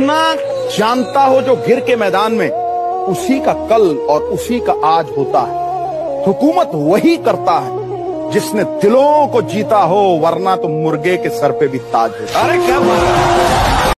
गिरना जानता हो जो गिर के मैदान में, उसी का कल और उसी का आज होता है। हुकूमत वही करता है जिसने दिलों को जीता हो, वरना तो मुर्गे के सर पे भी ताज होता है। अरे क्या बात है।